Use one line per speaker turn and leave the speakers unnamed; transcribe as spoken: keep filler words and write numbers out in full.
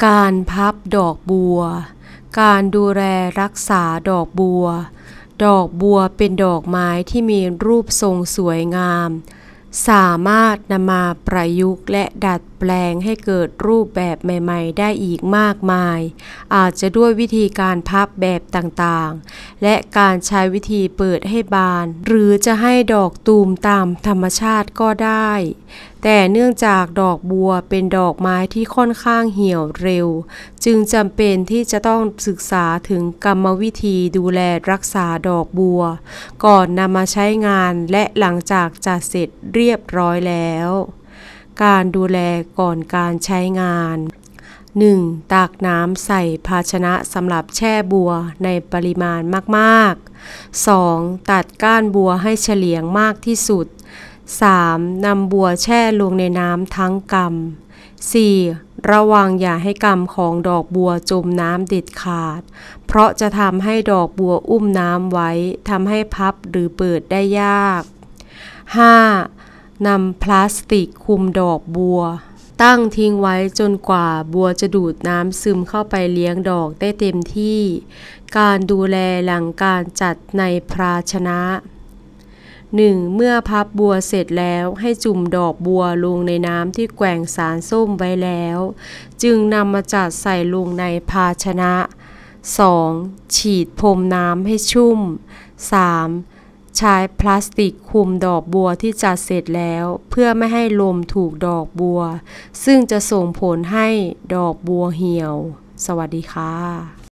การพับดอกบัวการดูแลรักษาดอกบัวดอกบัวเป็นดอกไม้ที่มีรูปทรงสวยงามสามารถนำมาประยุกต์และดัดแปลงให้เกิดรูปแบบใหม่ๆได้อีกมากมายอาจจะด้วยวิธีการพับแบบต่างๆและการใช้วิธีเปิดให้บานหรือจะให้ดอกตูมตามธรรมชาติก็ได้แต่เนื่องจากดอกบัวเป็นดอกไม้ที่ค่อนข้างเหี่ยวเร็วจึงจำเป็นที่จะต้องศึกษาถึงกรรมวิธีดูแลรักษาดอกบัวก่อนนำมาใช้งานและหลังจากจัดเสร็จเรียบร้อยแล้วการดูแลก่อนการใช้งาน หนึ่ง. ตักน้ำใส่ภาชนะสำหรับแช่บัวในปริมาณมากๆ สอง. ตัดก้านบัวให้เฉลียงมากที่สุด สาม. นำบัวแช่ลงในน้ำทั้งกำ สี่. ระวังอย่าให้กำของดอกบัวจมน้ำเด็ดขาดเพราะจะทำให้ดอกบัวอุ้มน้ำไว้ทำให้พับหรือเปิดได้ยาก ห้า. นำพลาสติกคลุมดอกบัวตั้งทิ้งไว้จนกว่าบัวจะดูดน้ำซึมเข้าไปเลี้ยงดอกได้เต็มที่การดูแลหลังการจัดในภาชนะ หนึ่ง. เมื่อพับบัวเสร็จแล้วให้จุ่มดอกบัวลงในน้ำที่แกว่งสารส้มไว้แล้วจึงนำมาจัดใส่ลงในภาชนะ สอง. ฉีดพรมน้ำให้ชุ่ม สาม. ใช้พลาสติกคลุมดอกบัวที่จัดเสร็จแล้วเพื่อไม่ให้ลมถูกดอกบัวซึ่งจะส่งผลให้ดอกบัวเหี่ยวสวัสดีค่ะ